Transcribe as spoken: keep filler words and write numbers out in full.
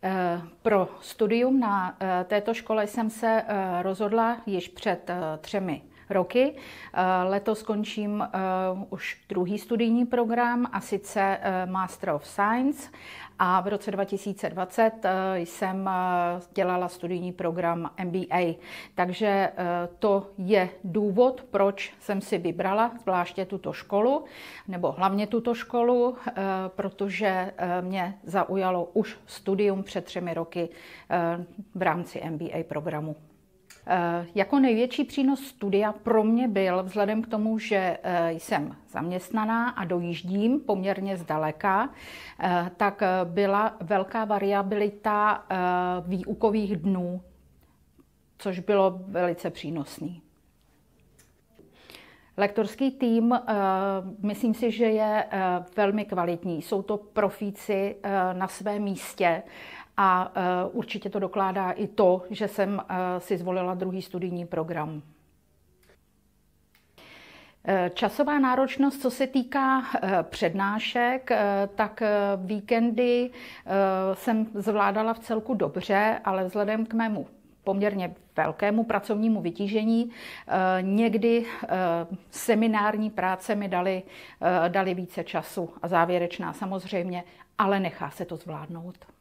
Pro studium na této škole jsem se rozhodla již před třemi roky. Letos skončím už druhý studijní program, a sice Master of Science, a v roce dva tisíce dvacet jsem dělala studijní program M B A. Takže to je důvod, proč jsem si vybrala zvláště tuto školu, nebo hlavně tuto školu, protože mě zaujalo už studium před třemi roky v rámci M B A programu. Jako největší přínos studia pro mě byl, vzhledem k tomu, že jsem zaměstnaná a dojíždím poměrně zdaleka, tak byla velká variabilita výukových dnů, což bylo velice přínosné. Lektorský tým, myslím si, že je velmi kvalitní. Jsou to profíci na svém místě. A určitě to dokládá i to, že jsem si zvolila druhý studijní program. Časová náročnost, co se týká přednášek, tak víkendy jsem zvládala v celku dobře, ale vzhledem k mému poměrně velkému pracovnímu vytížení někdy seminární práce mi dali, dali více času, a závěrečná samozřejmě, ale nechá se to zvládnout.